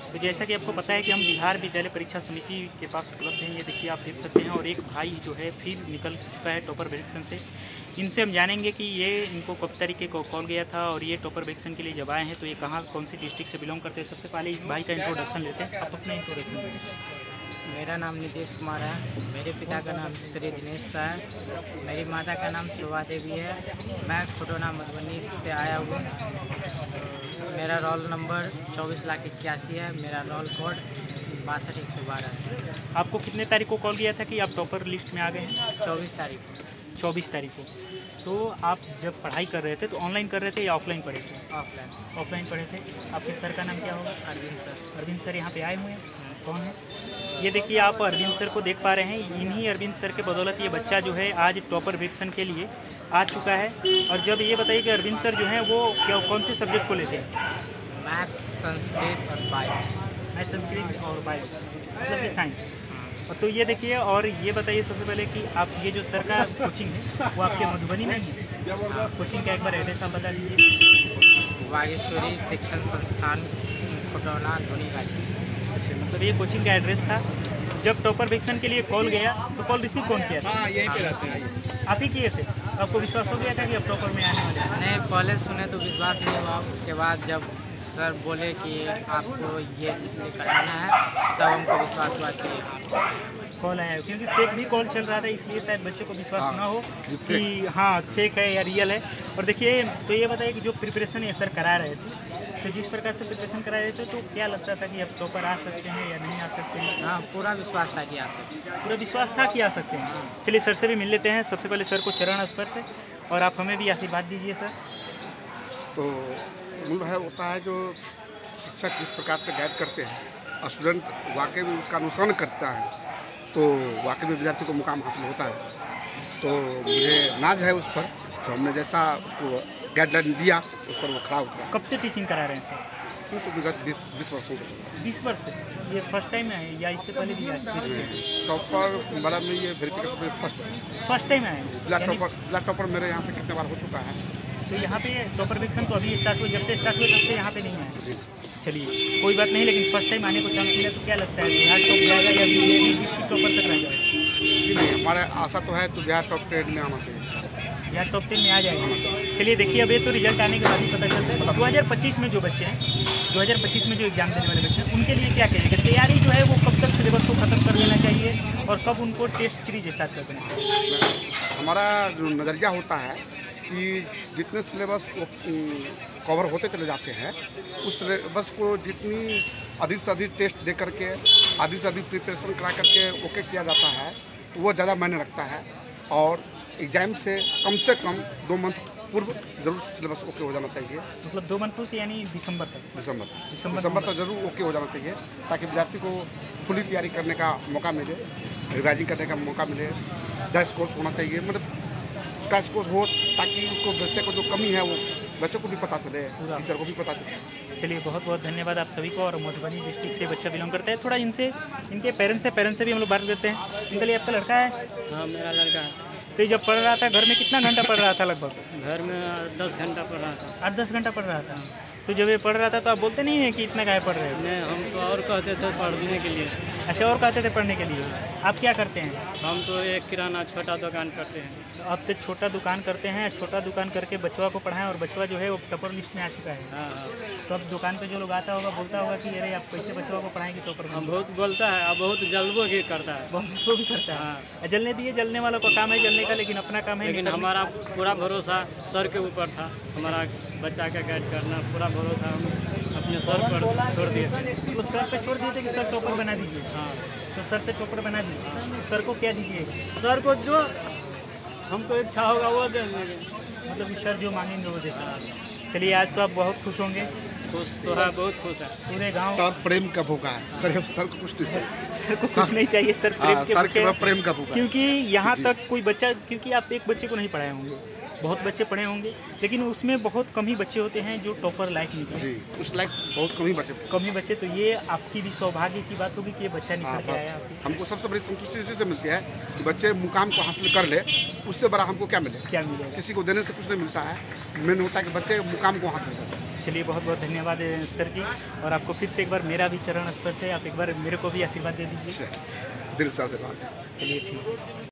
तो जैसा कि आपको पता है कि हम बिहार विद्यालय परीक्षा समिति के पास उपलब्ध हैं। ये देखिए आप देख सकते हैं। और एक भाई जो है फिर निकल चुका है टॉपर वेरिएशन से। इनसे हम जानेंगे कि ये इनको कब तरीके को कॉल गया था और ये टॉपर वेरिएशन के लिए जब आए हैं तो ये कहाँ कौन सी डिस्ट्रिक्ट से बिलोंग करते हैं। सबसे पहले इस भाई का इंट्रोडक्शन लेते हैं। आप अपना इंट्रोडक्शन दें। मेरा नाम नीतीश कुमार है। मेरे पिता का नाम श्री दिनेश शाह है। मेरी माता का नाम शोभा देवी है। मैं खुटोना मधुबनी से आया हूँ। मेरा रोल नंबर 24,81,000 है। मेरा रोल कोड 62,112 है। आपको कितने तारीख को कॉल किया था कि आप टॉपर लिस्ट में आ गए हैं? 24 तारीख को। 24 तारीख को। तो आप जब पढ़ाई कर रहे थे तो ऑनलाइन कर रहे थे या ऑफलाइन पढ़े थे? ऑफलाइन। ऑफलाइन पढ़े थे। आपके सर का नाम क्या होगा? अरविंद सर। अरविंद सर यहाँ पे आए हुए हैं। कौन है? ये देखिए आप अरविंद सर को देख पा रहे हैं। इन्हीं अरविंद सर के बदौलत ये बच्चा जो है आज टॉपर वेरिएशन के लिए आ चुका है। और जब ये बताइए कि अरविंद सर जो हैं वो कौन से सब्जेक्ट को लेते हैं? मैथ्स, संस्कृत और बायो। संस्कृत और बायो मतलब कि साइंस। तो ये देखिए और ये बताइए सबसे पहले कि आप ये जो सर का कोचिंग है वो आपके मधुबनी में ही है? कोचिंग का एक बार एड्रेस आप बता दीजिए। वागेश्वरी शिक्षण संस्थान खुटौना धोनीगाछी। अच्छा, मतलब ये कोचिंग का एड्रेस था। जब टॉपर वेरिएशन के लिए कॉल गया तो कॉल रिसीव कौन किया था? यहीं पे रहते हैं। आप ही किए थे? आपको विश्वास हो गया था कि अब टॉपर में आने वाले हैं? नहीं, पहले सुने तो विश्वास नहीं हुआ। उसके बाद जब सर बोले कि आपको ये लेकर आना है तब हमको विश्वास हुआ कि आप कॉल आया। क्योंकि फेक भी कॉल चल रहा था इसलिए शायद बच्चे को विश्वास ना हो कि हाँ फेक है या रियल है। और देखिए तो ये बताइए कि जो प्रिपरेशन ये सर करा रहे थे तो जिस प्रकार से प्रिपरेशन करा रहे थे तो क्या लगता था कि अब टॉपर आ सकते हैं या नहीं आ सकते हैं? हाँ, पूरा विश्वास था कि आ सकते। पूरा विश्वास था कि आ सकते हैं। चलिए सर से भी मिल लेते हैं। सबसे पहले सर को चरण स्पर्श से और आप हमें भी आशीर्वाद दीजिए सर। तो मूल है होता है जो शिक्षक जिस प्रकार से गाइड करते हैं और स्टूडेंट वाकई में उसका अनुसरण करता है तो वाकई में विद्यार्थी को मुकाम हासिल होता है। तो मुझे नाज है उस पर तो हमने जैसा उसको गाइडलाइन दिया उस पर वो खड़ा उतरा। कब से टीचिंग करा रहे हैं सर? तो विगत 20 वर्षों से। 20 वर्ष से? ये फर्स्ट टाइम है या इससे पहले भी आए? टॉपर बड़ा में ये वेरिफिकेशन में फर्स्ट टाइम आए? ब्लैक टॉपर मेरे यहाँ से कितने बार हो चुका है। तो यहाँ पे टॉपर वेरिएशन तो अभी स्टार्ट हुआ, जब से स्टार्ट हुआ तब से यहाँ पे नहीं आए? चलिए कोई बात नहीं, लेकिन फर्स्ट टाइम आने को चांस मिला तो क्या लगता है बिहार टॉप जाएगा या डिस्ट्रिक्ट टॉपर तक रह जाएगा? नहीं, हमारे आशा तो है तो बिहार टॉप 10 में आना चाहिए। बिहार टॉप 10 में आ जाएगा। चलिए देखिए अब ये तो रिजल्ट आने के बाद ही पता चलता है। 2025 में जो बच्चे हैं 2025 में जो एग्जाम देने वाले बच्चे हैं उनके लिए क्या कहेंगे? तैयारी जो है वो कब तक सिलेबस को ख़त्म कर देना चाहिए और कब उनको टेस्ट सीरीज स्टार्ट कर देना चाहिए? हमारा जो नज़रिया होता है कि जितने सिलेबस कवर होते चले जाते हैं उस सिलेबस को जितनी अधिक से अधिक टेस्ट दे करके अधिक से अधिक प्रिपरेशन करा करके ओके किया जाता है तो वो ज़्यादा मायने रखता है। और एग्ज़ाम से कम 2 मंथ पूर्व जरूर सिलेबस ओके हो जाना चाहिए। मतलब 2 मंथ पूर्व यानी दिसंबर तक? दिसंबर तक जरूर ओके हो जाना चाहिए ताकि विद्यार्थी को फुली तैयारी करने का मौका मिले, रिवाइजिंग करने का मौका मिले। क्रैश कोर्स होना चाहिए, मतलब क्रैश कोर्स हो ताकि उसको बच्चे को जो कमी है वो बच्चों को भी पता चले, टीचर को भी पता चले। चलिए बहुत बहुत धन्यवाद आप सभी को। और मधुबनी डिस्ट्रिक्ट से बच्चा बिलोंग करता है। थोड़ा इनसे इनके पेरेंट्स से भी हम लोग बात करते हैं। इनके लिए आपका लड़का है? हाँ, मेरा लड़का है। तो जब पढ़ रहा था घर में कितना घंटा पढ़ रहा था? लगभग घर में 10 घंटा पढ़ रहा था। 8-10 घंटा पढ़ रहा था। तो जब ये पढ़ रहा था तो आप बोलते नहीं है कि इतना क्या पढ़ रहे हो? नहीं, हम तो और कहते थे पढ़ने के लिए। अच्छा, और कहते थे पढ़ने के लिए। आप क्या करते हैं? हम तो एक किराना छोटा दुकान करते हैं। अब तो छोटा दुकान करते हैं। छोटा दुकान करके बच्चों को पढ़ाएं और बच्चा जो है वो टॉपर लिस्ट में आ चुका है। हाँ। तो अब दुकान पे जो लोग आता होगा बोलता होगा कि अरे आप कैसे बच्चों को पढ़ाएंगे टॉपर? बहुत बोलता है और बहुत जल्दों भी करता है। बहुत वो भी करता है। हाँ। जलने दिए, जलने वालों का काम है जलने का, लेकिन अपना काम है। लेकिन हमारा पूरा भरोसा सर के ऊपर था। हमारा बच्चा का गाइड करना पूरा भरोसा हम अपने सर पर छोड़ दिए थे। तो सर पे छोड़ दिए थे कि सर टॉपर बना दीजिए? हाँ। तो सर पे टॉपर बना दीजिए। सर को क्या दीजिए? सर को जो हमको इच्छा होगा वो दे देंगे। मतलब कि सर जो मांगेंगे वो दे देंगे। चलिए आज तो आप बहुत खुश होंगे। खुश तो है, बहुत खुश है। पूरे गांव सर प्रेम का भूखा है। सर को कुछ नहीं चाहिए। सर को कुछ नहीं चाहिए। सर प्रेम का भूखा। क्योंकि यहाँ तक कोई बच्चा, क्योंकि आप एक बच्चे को नहीं पढ़ाए होंगे, बहुत बच्चे पढ़े होंगे, लेकिन उसमें बहुत कम ही बच्चे होते हैं जो टॉपर लायक निकले। जी, उस लायक बहुत कम ही बच्चे। तो ये आपकी भी सौभाग्य की बात होगी कि ये बच्चा निकल के आया। हमको सबसे बड़ी संतुष्टि इसी से मिलती है कि बच्चे मुकाम को हासिल कर ले, उससे बड़ा हमको क्या मिले? क्या मिले? किसी को देने से कुछ नहीं मिलता है। मेन होता है कि बच्चे मुकाम को हासिल करें। चलिए बहुत बहुत धन्यवाद सर जी, और आपको फिर से एक बार मेरा भी चरण स्पर्श है, आप एक बार मेरे को भी आशीर्वाद दे दीजिए। दिल से आशीर्वाद। चलिए ठीक है।